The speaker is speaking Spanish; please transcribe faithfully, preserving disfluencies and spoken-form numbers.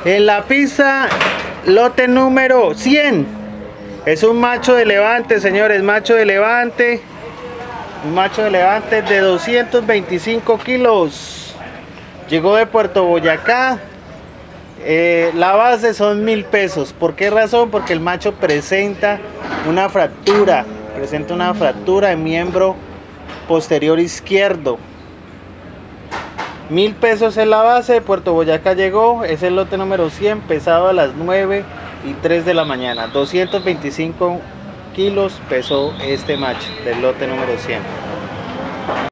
En la pista, lote número cien. Es un macho de levante, señores, macho de levante. Un macho de levante de doscientos veinticinco kilos. Llegó de Puerto Boyacá. Eh, la base son mil pesos. ¿Por qué razón? Porque el macho presenta una fractura. Presenta una fractura de miembro posterior izquierdo. Mil pesos en la base. De Puerto Boyacá llegó. Es el lote número cien, pesado a las nueve y tres de la mañana. doscientos veinticinco kilos pesó este macho del lote número cien.